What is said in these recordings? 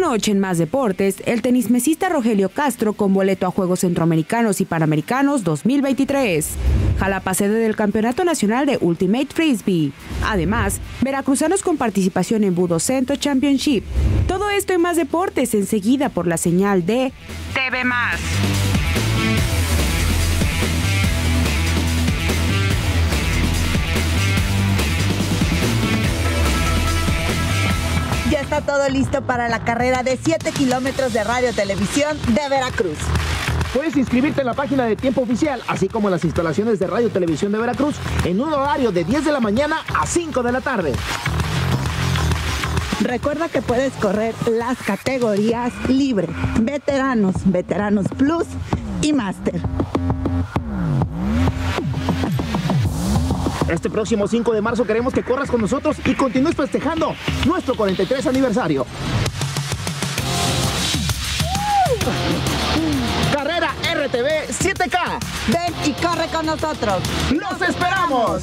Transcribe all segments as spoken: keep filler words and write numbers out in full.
noche en Más Deportes, el tenismesista Rogelio Castro con boleto a Juegos Centroamericanos y Panamericanos dos mil veintitrés. Jalapa, sede del Campeonato Nacional de Ultimate Frisbee. Además, veracruzanos con participación en Budocento Championship. Todo esto y Más Deportes enseguida por la señal de T V Más. Ya está todo listo para la carrera de siete kilómetros de Radio Televisión de Veracruz. Puedes inscribirte en la página de Tiempo Oficial, así como en las instalaciones de Radio Televisión de Veracruz, en un horario de diez de la mañana a cinco de la tarde. Recuerda que puedes correr las categorías libre, veteranos, veteranos plus y máster. Este próximo cinco de marzo queremos que corras con nosotros y continúes festejando nuestro cuarenta y tres aniversario. Carrera R T V siete K. Ven y corre con nosotros. ¡Los esperamos!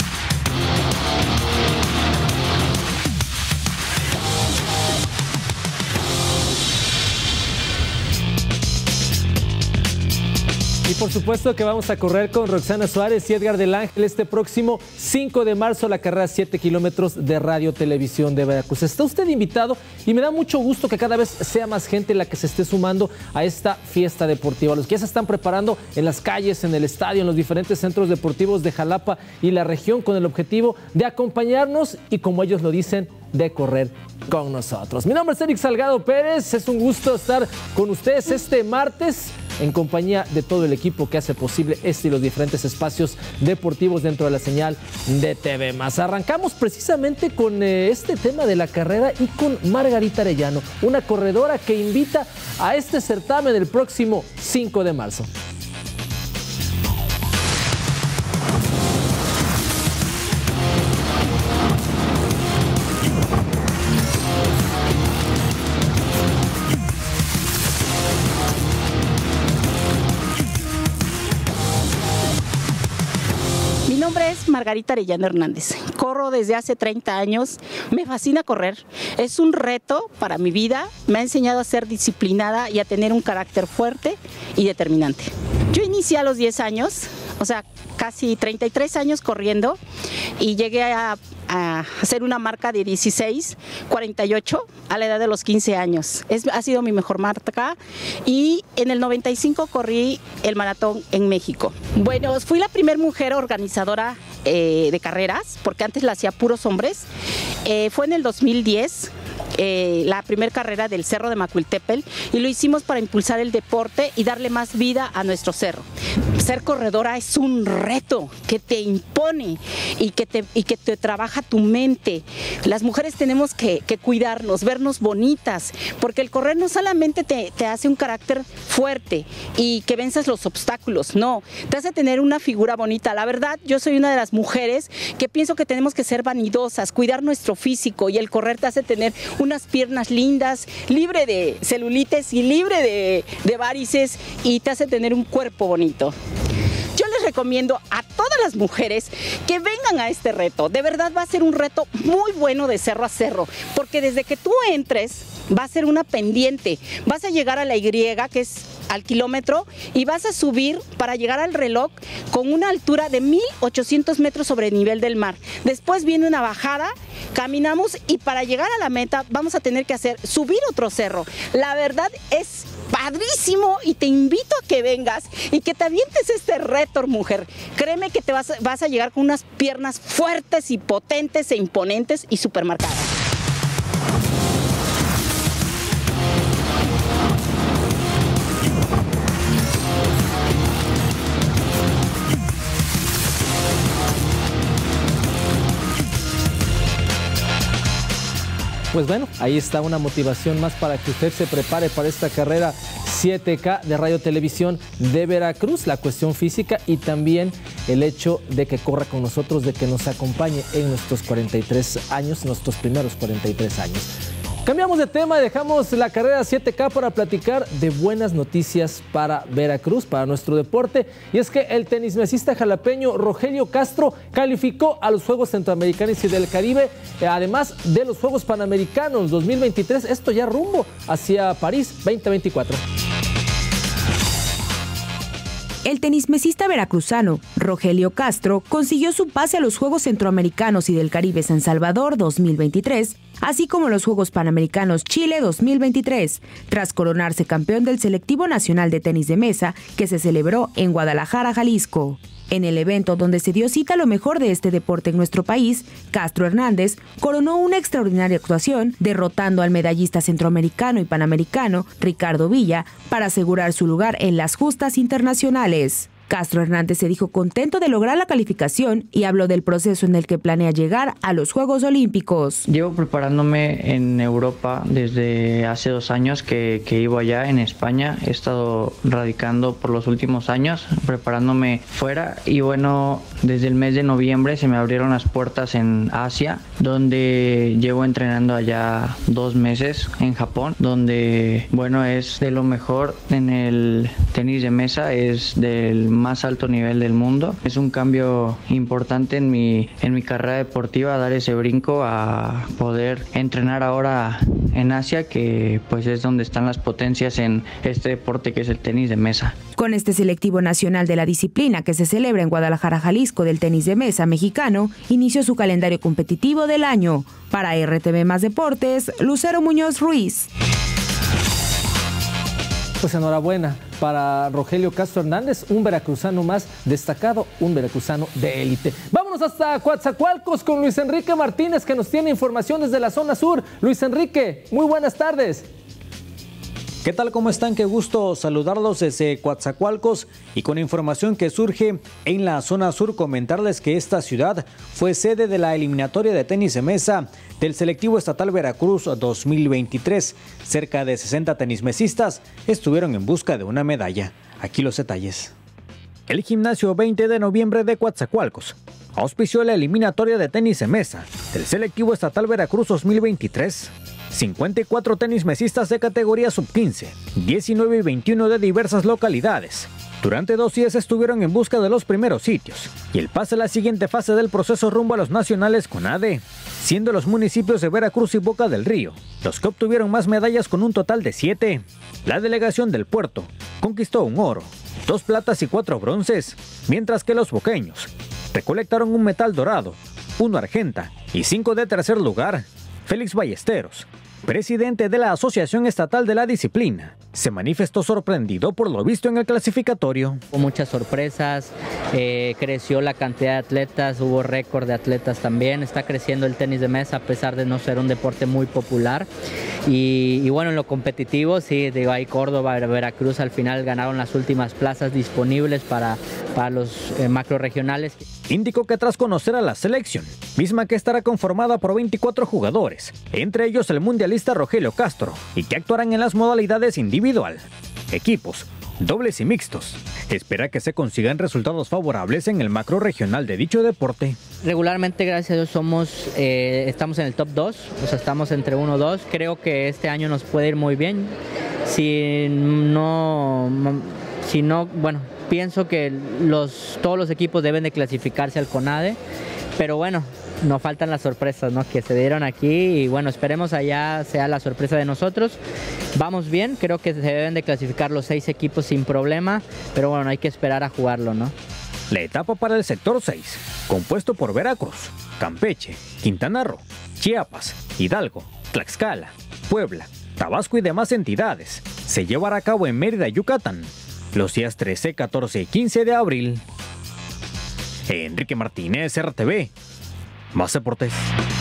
Y por supuesto que vamos a correr con Roxana Suárez y Edgar del Ángel este próximo cinco de marzo, la carrera siete kilómetros de Radio Televisión de Veracruz. Está usted invitado y me da mucho gusto que cada vez sea más gente la que se esté sumando a esta fiesta deportiva. Los que ya se están preparando en las calles, en el estadio, en los diferentes centros deportivos de Jalapa y la región con el objetivo de acompañarnos y, como ellos lo dicen, de correr con nosotros. Mi nombre es Eric Salgado Pérez, es un gusto estar con ustedes este martes en compañía de todo el equipo que hace posible este y los diferentes espacios deportivos dentro de la señal de T V Más. Arrancamos precisamente con eh, este tema de la carrera y con Margarita Arellano, una corredora que invita a este certamen el próximo cinco de marzo. Mi nombre es Margarita Arellano Hernández. Corro desde hace treinta años. Me fascina correr. Es un reto para mi vida. Me ha enseñado a ser disciplinada y a tener un carácter fuerte y determinante. Yo inicié a los diez años, o sea, casi treinta y tres años corriendo, y llegué a, a hacer una marca de dieciséis cuarenta y ocho a la edad de los quince años. Es, ha sido mi mejor marca, y en el noventa y cinco corrí el maratón en México. Bueno, fui la primera mujer organizadora eh, de carreras, porque antes la hacía puros hombres. Eh, fue en el dos mil diez. Eh, la primera carrera del Cerro de Macuiltepel, y lo hicimos para impulsar el deporte y darle más vida a nuestro cerro. Ser corredora es un reto que te impone y que te, y que te trabaja tu mente. Las mujeres tenemos que, que cuidarnos, vernos bonitas, porque el correr no solamente te, te hace un carácter fuerte y que venzas los obstáculos, no, te hace tener una figura bonita. La verdad, yo soy una de las mujeres que pienso que tenemos que ser vanidosas, cuidar nuestro físico, y el correr te hace tener unas piernas lindas, libre de celulitis y libre de, de varices, y te hace tener un cuerpo bonito. Yo les recomiendo a todas las mujeres que vengan a este reto. De verdad va a ser un reto muy bueno de cerro a cerro, porque desde que tú entres va a ser una pendiente. Vas a llegar a la Y, que es al kilómetro, y vas a subir para llegar al reloj con una altura de mil ochocientos metros sobre el nivel del mar. Después viene una bajada, caminamos, y para llegar a la meta vamos a tener que hacer subir otro cerro. La verdad es padrísimo, y te invito a que vengas y que te avientes este reto, mujer. Créeme que te vas, vas a llegar con unas piernas fuertes y potentes e imponentes y súper marcadas. Pues bueno, ahí está una motivación más para que usted se prepare para esta carrera siete K de Radio Televisión de Veracruz, la cuestión física y también el hecho de que corra con nosotros, de que nos acompañe en nuestros cuarenta y tres años, nuestros primeros cuarenta y tres años. Cambiamos de tema y dejamos la carrera siete K para platicar de buenas noticias para Veracruz, para nuestro deporte. Y es que el tenismesista jalapeño Rogelio Castro calificó a los Juegos Centroamericanos y del Caribe, además de los Juegos Panamericanos dos mil veintitrés, esto ya rumbo hacia París veinte veinticuatro. El tenismesista veracruzano Rogelio Castro consiguió su pase a los Juegos Centroamericanos y del Caribe San Salvador dos mil veintitrés, así como los Juegos Panamericanos Chile dos mil veintitrés, tras coronarse campeón del Selectivo Nacional de Tenis de Mesa que se celebró en Guadalajara, Jalisco. En el evento donde se dio cita a lo mejor de este deporte en nuestro país, Castro Hernández coronó una extraordinaria actuación derrotando al medallista centroamericano y panamericano Ricardo Villa para asegurar su lugar en las justas internacionales. Castro Hernández se dijo contento de lograr la calificación y habló del proceso en el que planea llegar a los Juegos Olímpicos. Llevo preparándome en Europa desde hace dos años que, que vivo allá en España. He estado radicando por los últimos años, preparándome fuera y bueno, desde el mes de noviembre se me abrieron las puertas en Asia, donde llevo entrenando allá dos meses en Japón, donde bueno, es de lo mejor en el tenis de mesa, es del más alto nivel del mundo. Es un cambio importante en mi, en mi carrera deportiva, dar ese brinco a poder entrenar ahora en Asia, que pues es donde están las potencias en este deporte que es el tenis de mesa. Con este selectivo nacional de la disciplina que se celebra en Guadalajara, Jalisco, del tenis de mesa mexicano, inició su calendario competitivo del año. Para R T V Más Deportes, Lucero Muñoz Ruiz. Pues enhorabuena para Rogelio Castro Hernández, un veracruzano más destacado, un veracruzano de élite. Vámonos hasta Coatzacoalcos con Luis Enrique Martínez, que nos tiene información desde la zona sur. Luis Enrique, muy buenas tardes. ¿Qué tal? ¿Cómo están? Qué gusto saludarlos desde Coatzacoalcos y con información que surge en la zona sur, comentarles que esta ciudad fue sede de la eliminatoria de tenis de mesa del Selectivo Estatal Veracruz dos mil veintitrés. Cerca de sesenta tenismesistas estuvieron en busca de una medalla. Aquí los detalles. El gimnasio veinte de noviembre de Coatzacoalcos auspició la eliminatoria de tenis de mesa del Selectivo Estatal Veracruz dos mil veintitrés. cincuenta y cuatro tenismesistas de categoría sub quince, diecinueve y veintiuno de diversas localidades. Durante dos días estuvieron en busca de los primeros sitios y el pase a la siguiente fase del proceso rumbo a los nacionales con A D, siendo los municipios de Veracruz y Boca del Río los que obtuvieron más medallas con un total de siete. La delegación del puerto conquistó un oro, dos platas y cuatro bronces, mientras que los boqueños recolectaron un metal dorado, uno argenta y cinco de tercer lugar. Félix Ballesteros, presidente de la Asociación Estatal de la Disciplina, se manifestó sorprendido por lo visto en el clasificatorio. Hubo muchas sorpresas, eh, creció la cantidad de atletas, hubo récord de atletas también, está creciendo el tenis de mesa a pesar de no ser un deporte muy popular. Y, y bueno, en lo competitivo, sí, digo, ahí Córdoba, Veracruz al final ganaron las últimas plazas disponibles para, para los eh, macrorregionales. Indicó que tras conocer a la selección, misma que estará conformada por veinticuatro jugadores, entre ellos el mundialista Rogelio Castro, y que actuarán en las modalidades individual, equipos, dobles y mixtos, espera que se consigan resultados favorables en el macro regional de dicho deporte. Regularmente, gracias a Dios, somos, eh, estamos en el top dos, o sea, estamos entre uno y dos. Creo que este año nos puede ir muy bien. Si no, si no, bueno, pienso que los, todos los equipos deben de clasificarse al CONADE, pero bueno, nos faltan las sorpresas, ¿no?, que se dieron aquí y bueno, esperemos allá sea la sorpresa de nosotros. Vamos bien, creo que se deben de clasificar los seis equipos sin problema, pero bueno, hay que esperar a jugarlo, ¿no? La etapa para el sector seis, compuesto por Veracruz, Campeche, Quintana Roo, Chiapas, Hidalgo, Tlaxcala, Puebla, Tabasco y demás entidades, se llevará a cabo en Mérida, Yucatán, los días trece, catorce y quince de abril. Enrique Martínez, R T V, Más Deportes.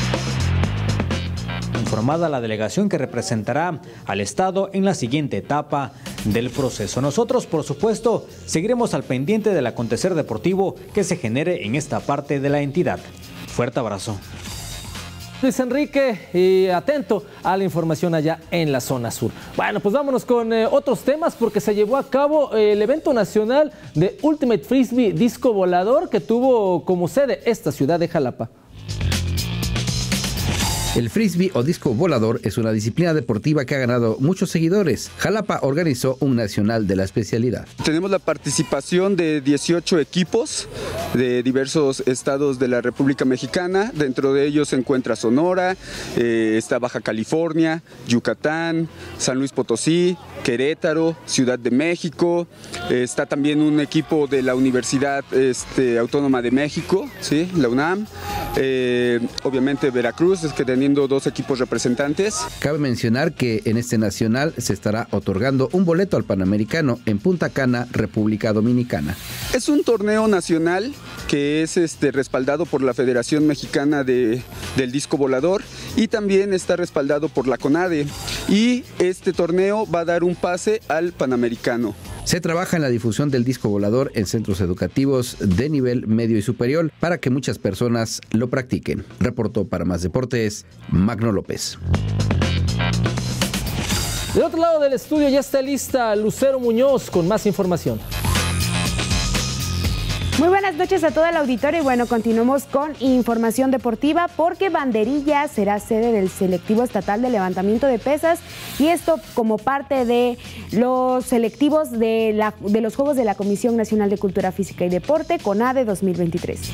Informada la delegación que representará al Estado en la siguiente etapa del proceso. Nosotros, por supuesto, seguiremos al pendiente del acontecer deportivo que se genere en esta parte de la entidad. Fuerte abrazo. Luis Enrique, y atento a la información allá en la zona sur. Bueno, pues vámonos con eh, otros temas, porque se llevó a cabo eh, el evento nacional de Ultimate Frisbee Disco Volador, que tuvo como sede esta ciudad de Jalapa. El frisbee o disco volador es una disciplina deportiva que ha ganado muchos seguidores. Jalapa organizó un nacional de la especialidad. Tenemos la participación de dieciocho equipos de diversos estados de la República Mexicana. Dentro de ellos se encuentra Sonora, eh, está Baja California, Yucatán, San Luis Potosí, Querétaro, Ciudad de México. Eh, está también un equipo de la Universidad este, Autónoma de México, ¿sí? La UNAM. Eh, obviamente Veracruz, es que teniendo dos equipos representantes. Cabe mencionar que en este nacional se estará otorgando un boleto al Panamericano en Punta Cana, República Dominicana. Es un torneo nacional que es este, respaldado por la Federación Mexicana de, del Disco Volador y también está respaldado por la CONADE, y este torneo va a dar un pase al Panamericano. Se trabaja en la difusión del disco volador en centros educativos de nivel medio y superior para que muchas personas lo practiquen. Reportó para Más Deportes, Magno López. Del otro lado del estudio ya está lista Lucero Muñoz con más información. Muy buenas noches a todo el auditorio y bueno, continuamos con información deportiva porque Banderilla será sede del selectivo estatal de levantamiento de pesas y esto como parte de los selectivos de, la, de los Juegos de la Comisión Nacional de Cultura Física y Deporte, CONADE dos mil veintitrés.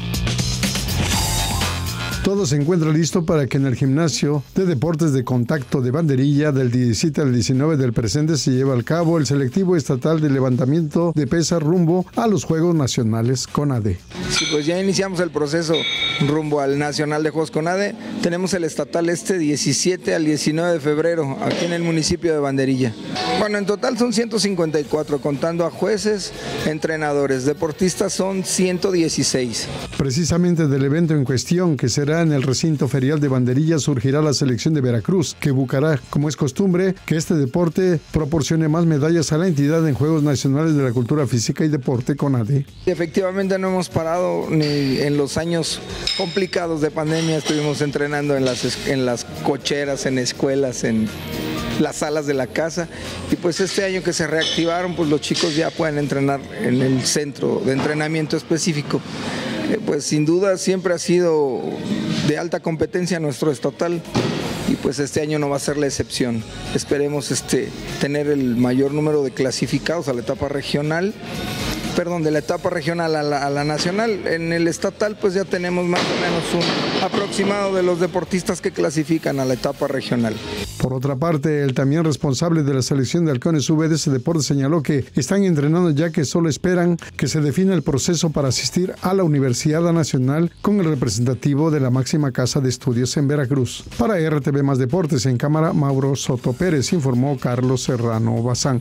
Todo se encuentra listo para que en el gimnasio de deportes de contacto de Banderilla del diecisiete al diecinueve del presente se lleve al cabo el selectivo estatal de levantamiento de pesas rumbo a los Juegos Nacionales CONADE. Sí, pues ya iniciamos el proceso rumbo al Nacional de Juegos CONADE. Tenemos el estatal este diecisiete al diecinueve de febrero aquí en el municipio de Banderilla. Bueno, en total son ciento cincuenta y cuatro, contando a jueces, entrenadores, deportistas son ciento dieciséis. Precisamente del evento en cuestión, que será en el recinto ferial de Banderilla, surgirá la selección de Veracruz, que buscará, como es costumbre, que este deporte proporcione más medallas a la entidad en Juegos Nacionales de la Cultura Física y Deporte CONADE. Efectivamente no hemos parado ni en los años complicados de pandemia, estuvimos entrenando en las, en las cocheras, en escuelas, en las salas de la casa, y pues este año que se reactivaron, pues los chicos ya pueden entrenar en el centro de entrenamiento específico. Eh, pues sin duda siempre ha sido de alta competencia nuestro estatal y pues este año no va a ser la excepción. Esperemos este, tener el mayor número de clasificados a la etapa regional, perdón, de la etapa regional a la, a la nacional. En el estatal pues ya tenemos más o menos un aproximado de los deportistas que clasifican a la etapa regional. Por otra parte, el también responsable de la selección de halcones V de ese deporte señaló que están entrenando ya que solo esperan que se defina el proceso para asistir a la Universidad Nacional con el representativo de la máxima casa de estudios en Veracruz. Para R T V Más Deportes, en cámara Mauro Soto Pérez, informó Carlos Serrano Bazán.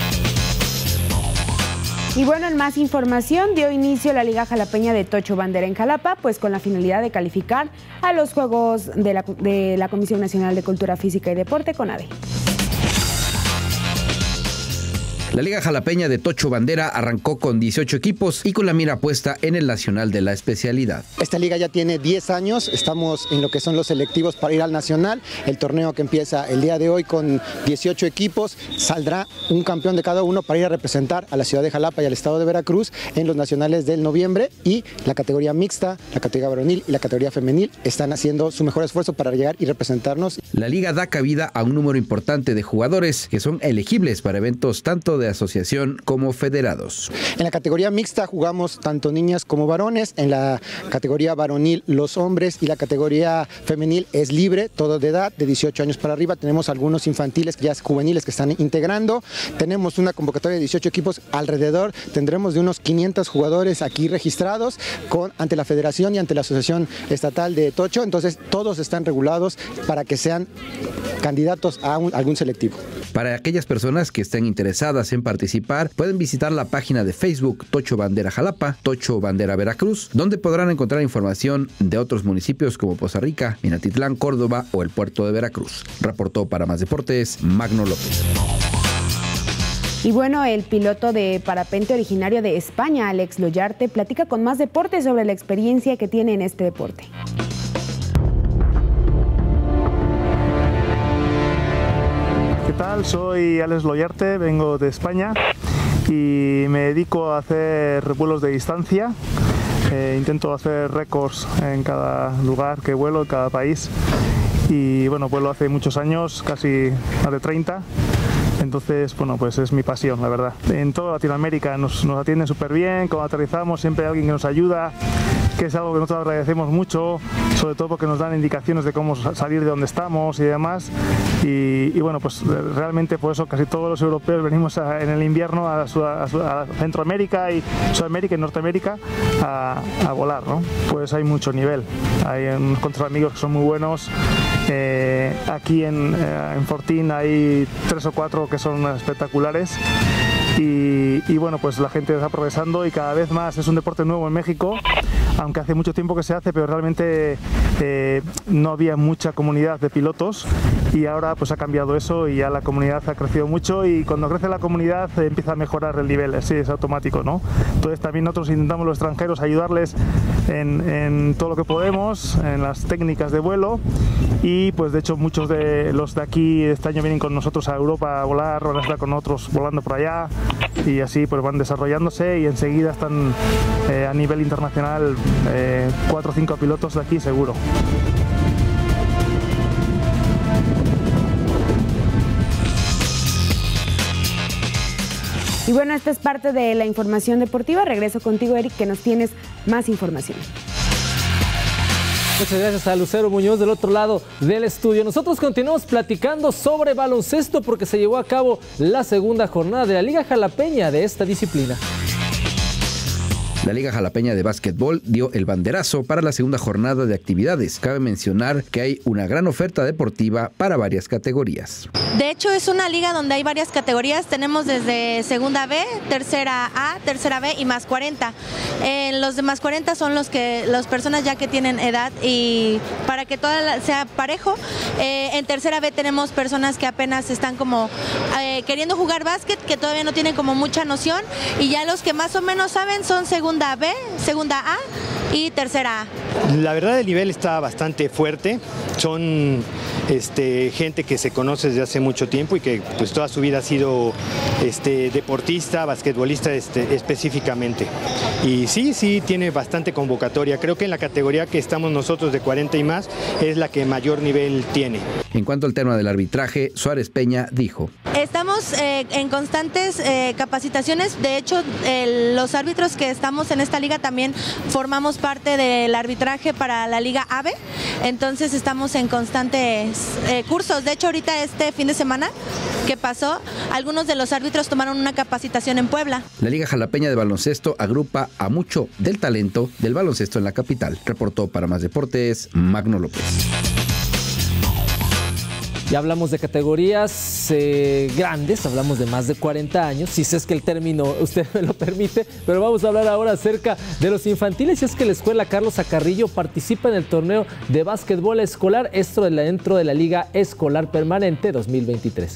Y bueno, en más información, dio inicio la Liga Jalapeña de Tocho Bandera en Jalapa, pues con la finalidad de calificar a los Juegos de la, de la Comisión Nacional de Cultura Física y Deporte, CONADE. La Liga Jalapeña de Tocho Bandera arrancó con dieciocho equipos y con la mira puesta en el Nacional de la especialidad. Esta liga ya tiene diez años, estamos en lo que son los selectivos para ir al Nacional. El torneo que empieza el día de hoy con dieciocho equipos, saldrá un campeón de cada uno para ir a representar a la ciudad de Jalapa y al estado de Veracruz en los nacionales del noviembre, y la categoría mixta, la categoría varonil y la categoría femenil están haciendo su mejor esfuerzo para llegar y representarnos. La liga da cabida a un número importante de jugadores que son elegibles para eventos tanto de asociación como federados. En la categoría mixta jugamos tanto niñas como varones, en la categoría varonil los hombres, y la categoría femenil es libre, todo de edad, de dieciocho años para arriba. Tenemos algunos infantiles, ya juveniles, que están integrando. Tenemos una convocatoria de dieciocho equipos, alrededor tendremos de unos quinientos jugadores aquí registrados con, ante la federación y ante la asociación estatal de Tocho. Entonces todos están regulados para que sean candidatos a un, algún selectivo. Para aquellas personas que estén interesadas en participar, pueden visitar la página de Facebook Tocho Bandera Jalapa, Tocho Bandera Veracruz, donde podrán encontrar información de otros municipios como Poza Rica, Minatitlán, Córdoba o el puerto de Veracruz. Reportó para Más Deportes, Magno López. Y bueno, el piloto de parapente originario de España, Alex Loyarte, platica con Más Deportes sobre la experiencia que tiene en este deporte. ¿Qué tal? Soy Alex Loyarte, vengo de España y me dedico a hacer vuelos de distancia. Eh, intento hacer récords en cada lugar que vuelo, en cada país. y bueno, pues lo hace muchos años, casi más de treinta. Entonces, bueno, pues es mi pasión, la verdad. En toda Latinoamérica nos, nos atienden súper bien, cuando aterrizamos siempre hay alguien que nos ayuda, que es algo que nosotros agradecemos mucho, sobre todo porque nos dan indicaciones de cómo salir de donde estamos y demás. Y, y bueno, pues realmente por eso casi todos los europeos venimos a, en el invierno a, a, a Centroamérica y Sudamérica y Norteamérica a, a volar, ¿no? Pues hay mucho nivel, hay unos cuantos amigos que son muy buenos. Eh, aquí en, eh, en Fortín hay tres o cuatro que son espectaculares. Y, y bueno, pues la gente está progresando y cada vez más es un deporte nuevo en México, aunque hace mucho tiempo que se hace, pero realmente eh, no había mucha comunidad de pilotos y ahora pues ha cambiado eso y ya la comunidad ha crecido mucho y cuando crece la comunidad eh, empieza a mejorar el nivel, así es automático, ¿no? Entonces también nosotros intentamos los extranjeros ayudarles en, en todo lo que podemos, en las técnicas de vuelo y pues de hecho muchos de los de aquí este año vienen con nosotros a Europa a volar, van a estar con otros volando por allá y así pues van desarrollándose y enseguida están eh, a nivel internacional eh, cuatro o cinco pilotos de aquí seguro. Y bueno, esta es parte de la información deportiva. Regreso contigo, Eric, que nos tienes más información. Muchas gracias a Lucero Muñoz del otro lado del estudio. Nosotros continuamos platicando sobre baloncesto porque se llevó a cabo la segunda jornada de la Liga Jalapeña de esta disciplina. La Liga Jalapeña de Básquetbol dio el banderazo para la segunda jornada de actividades. Cabe mencionar que hay una gran oferta deportiva para varias categorías. De hecho, es una liga donde hay varias categorías. Tenemos desde segunda B, tercera A, tercera B y más cuarenta. Eh, los de más cuarenta son los que las personas ya que tienen edad y para que todo sea parejo. Eh, en tercera B tenemos personas que apenas están como eh, queriendo jugar básquet, que todavía no tienen como mucha noción y ya los que más o menos saben son segunda Segunda B, segunda A y tercera A. La verdad el nivel está bastante fuerte, son este, gente que se conoce desde hace mucho tiempo y que pues toda su vida ha sido este, deportista, basquetbolista este, específicamente. Y sí, sí tiene bastante convocatoria, creo que en la categoría que estamos nosotros de cuarenta y más es la que mayor nivel tiene. En cuanto al tema del arbitraje, Suárez Peña dijo: Estamos eh, en constantes eh, capacitaciones, de hecho eh, los árbitros que estamos en esta liga también formamos parte del arbitraje para la Liga A B, entonces estamos en constantes eh, cursos. De hecho ahorita este fin de semana que pasó, algunos de los árbitros tomaron una capacitación en Puebla. La Liga Jalapeña de Baloncesto agrupa a mucho del talento del baloncesto en la capital. Reportó para Más Deportes, Magno López. Ya hablamos de categorías eh, grandes, hablamos de más de cuarenta años, si es que el término usted me lo permite, pero vamos a hablar ahora acerca de los infantiles, y es que la Escuela Carlos Acarrillo participa en el torneo de básquetbol escolar, esto dentro de la Liga Escolar Permanente dos mil veintitrés.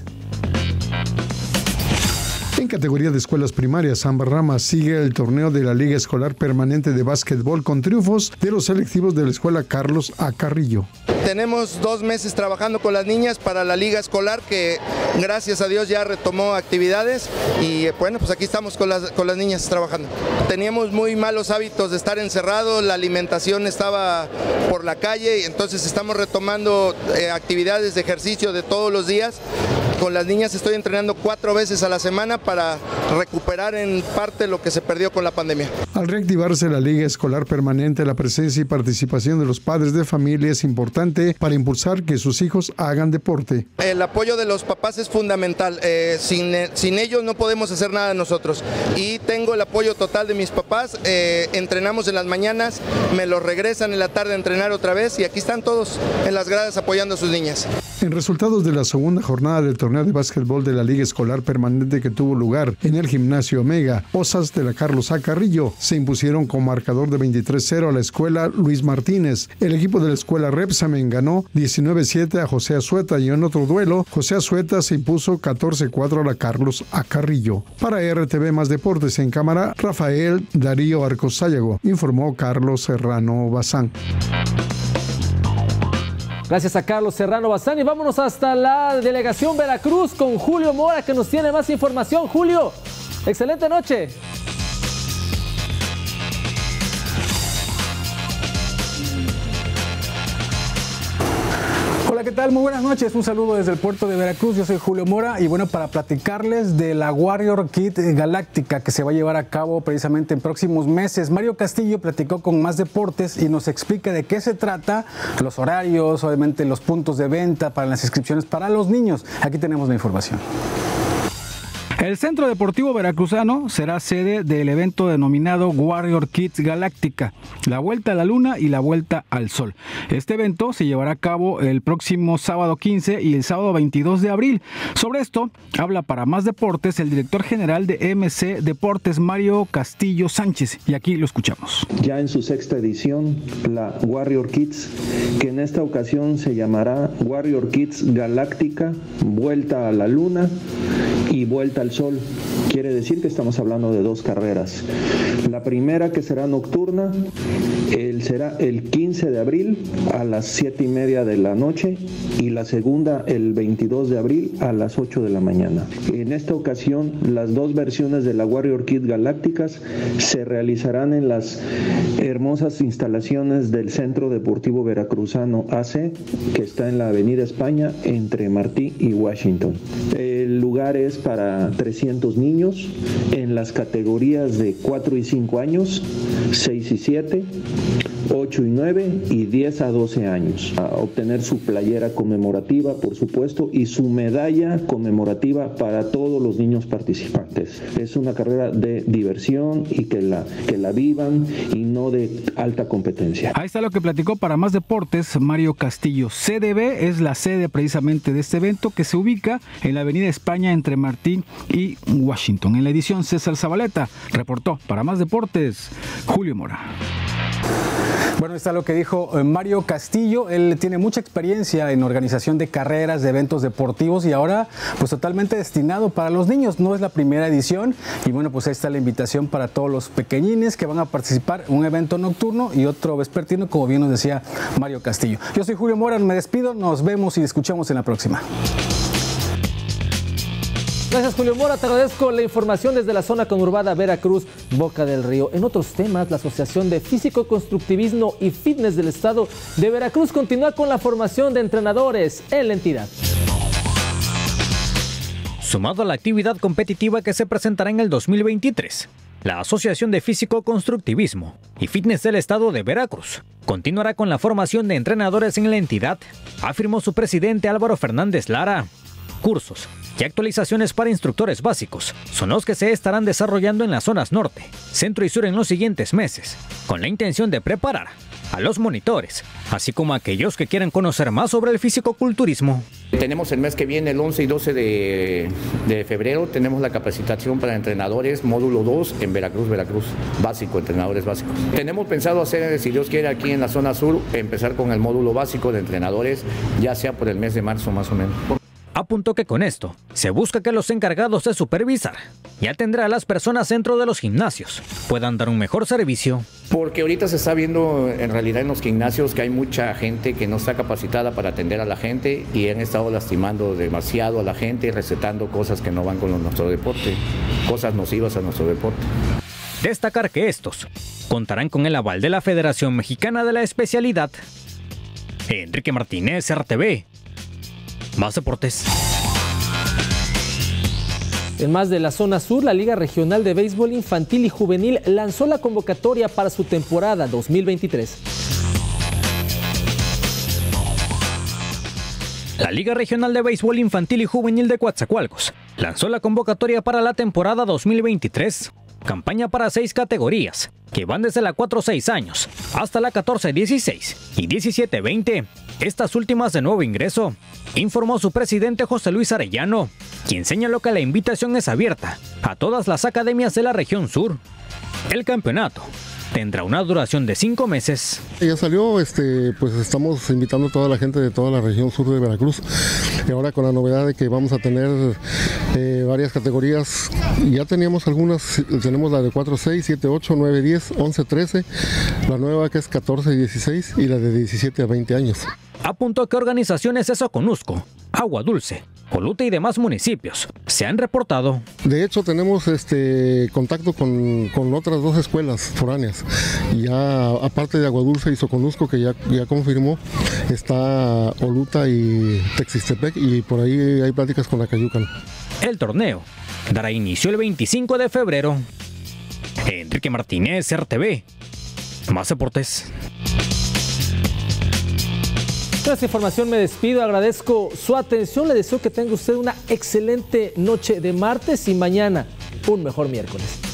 En categoría de escuelas primarias, San Barrama sigue el torneo de la Liga Escolar Permanente de Básquetbol con triunfos de los selectivos de la Escuela Carlos Acarrillo. Tenemos dos meses trabajando con las niñas para la Liga Escolar que gracias a Dios ya retomó actividades y bueno, pues aquí estamos con las, con las niñas trabajando. Teníamos muy malos hábitos de estar encerrados, la alimentación estaba por la calle y entonces estamos retomando eh, actividades de ejercicio de todos los días. Con las niñas estoy entrenando cuatro veces a la semana para recuperar en parte lo que se perdió con la pandemia. Al reactivarse la Liga Escolar Permanente, la presencia y participación de los padres de familia es importante para impulsar que sus hijos hagan deporte. El apoyo de los papás es fundamental, eh, sin, sin ellos no podemos hacer nada nosotros y tengo el apoyo total de mis papás, eh, entrenamos en las mañanas, me los regresan en la tarde a entrenar otra vez y aquí están todos en las gradas apoyando a sus niñas. En resultados de la segunda jornada del torneo de básquetbol de la Liga Escolar Permanente que tuvo lugar en el Gimnasio Omega, Osas de la Carlos Acarrillo se impusieron con marcador de veintitrés cero a la Escuela Luis Martínez. El equipo de la Escuela Repsamen ganó diecinueve siete a José Azueta y en otro duelo, José Azueta se impuso catorce cuatro a la Carlos Acarrillo. Para R T V Más Deportes en cámara, Rafael Darío Arcosáyago, informó Carlos Serrano Bazán. Gracias a Carlos Serrano Bazán y vámonos hasta la delegación Veracruz con Julio Mora que nos tiene más información. Julio, excelente noche. Hola, ¿qué tal? Muy buenas noches. Un saludo desde el puerto de Veracruz. Yo soy Julio Mora y bueno, para platicarles de la Warrior Kid Galáctica que se va a llevar a cabo precisamente en próximos meses. Mario Castillo platicó con Más Deportes y nos explica de qué se trata, los horarios, obviamente los puntos de venta para las inscripciones para los niños. Aquí tenemos la información. El Centro Deportivo Veracruzano será sede del evento denominado Warrior Kids Galáctica, la Vuelta a la Luna y la Vuelta al Sol. Este evento se llevará a cabo el próximo sábado quince y el sábado veintidós de abril. Sobre esto habla para Más Deportes el director general de M C Deportes, Mario Castillo Sánchez, y aquí lo escuchamos. Ya en su sexta edición, la Warrior Kids, que en esta ocasión se llamará Warrior Kids Galáctica, Vuelta a la Luna y Vuelta al Sol. Quiere decir que estamos hablando de dos carreras. La primera, que será nocturna, el, será el quince de abril a las siete y media de la noche, y la segunda el veintidós de abril a las ocho de la mañana. En esta ocasión, las dos versiones de la Warrior Kid Galácticas se realizarán en las hermosas instalaciones del Centro Deportivo Veracruzano A C, que está en la Avenida España entre Martí y Washington. El lugar es para trescientos niños en las categorías de cuatro y cinco años, seis y siete, ocho y nueve y diez a doce años. A obtener su playera conmemorativa, por supuesto, y su medalla conmemorativa para todos los niños participantes. Es una carrera de diversión y que la, que la vivan, y no de alta competencia. Ahí está lo que platicó para Más Deportes Mario Castillo. C D B es la sede precisamente de este evento, que se ubica en la Avenida España entre Martín y Washington. En la edición, César Zabaleta reportó para Más Deportes Julio Mora. Bueno, está lo que dijo Mario Castillo. Él tiene mucha experiencia en organización de carreras, de eventos deportivos, y ahora pues totalmente destinado para los niños. No es la primera edición y bueno, pues ahí está la invitación para todos los pequeñines que van a participar en un evento nocturno y otro vespertino, como bien nos decía Mario Castillo. Yo soy Julio Mora, me despido, nos vemos y escuchamos en la próxima. Gracias, Julio Mora. Te agradezco la información desde la zona conurbada Veracruz, Boca del Río. En otros temas, la Asociación de Físico-Constructivismo y Fitness del Estado de Veracruz continúa con la formación de entrenadores en la entidad. Sumado a la actividad competitiva que se presentará en el dos mil veintitrés, la Asociación de Físico-Constructivismo y Fitness del Estado de Veracruz continuará con la formación de entrenadores en la entidad, afirmó su presidente Álvaro Fernández Lara. Cursos y actualizaciones para instructores básicos son los que se estarán desarrollando en las zonas norte, centro y sur en los siguientes meses, con la intención de preparar a los monitores, así como a aquellos que quieran conocer más sobre el fisicoculturismo. Tenemos el mes que viene, el once y doce de, de febrero, tenemos la capacitación para entrenadores, módulo dos en Veracruz, Veracruz, básico, entrenadores básicos. Tenemos pensado hacer, si Dios quiere, aquí en la zona sur, empezar con el módulo básico de entrenadores, ya sea por el mes de marzo más o menos. Apuntó que con esto se busca que los encargados de supervisar y atender a las personas dentro de los gimnasios puedan dar un mejor servicio. Porque ahorita se está viendo en realidad en los gimnasios que hay mucha gente que no está capacitada para atender a la gente y han estado lastimando demasiado a la gente y recetando cosas que no van con nuestro deporte, cosas nocivas a nuestro deporte. Destacar que estos contarán con el aval de la Federación Mexicana de la Especialidad. Enrique Martínez, R T V. Más Deportes. En más de la zona sur, la Liga Regional de Béisbol Infantil y Juvenil lanzó la convocatoria para su temporada dos mil veintitrés. La Liga Regional de Béisbol Infantil y Juvenil de Coatzacoalcos lanzó la convocatoria para la temporada dos mil veintitrés. Campaña para seis categorías, que van desde la cuatro a seis años hasta la catorce a dieciséis y diecisiete a veinte. Estas últimas de nuevo ingreso, informó su presidente José Luis Arellano, quien señaló que la invitación es abierta a todas las academias de la región sur. El campeonato tendrá una duración de cinco meses. Ya salió, este, pues estamos invitando a toda la gente de toda la región sur de Veracruz, y ahora con la novedad de que vamos a tener eh, varias categorías. Ya teníamos algunas, tenemos la de cuatro, seis, siete, ocho, nueve, diez, once, trece, la nueva que es catorce y dieciséis y la de diecisiete a veinte años. Apuntó que organizaciones de Soconusco, Agua Dulce, Oluta y demás municipios se han reportado. De hecho, tenemos este contacto con, con otras dos escuelas foráneas. Ya aparte de Aguadulce y Soconusco, que ya, ya confirmó, está Oluta y Texistepec, y por ahí hay pláticas con Acayucan. El torneo dará inicio el veinticinco de febrero. Enrique Martínez, R T V. Más deportes. Con esta información me despido, agradezco su atención, le deseo que tenga usted una excelente noche de martes y mañana un mejor miércoles.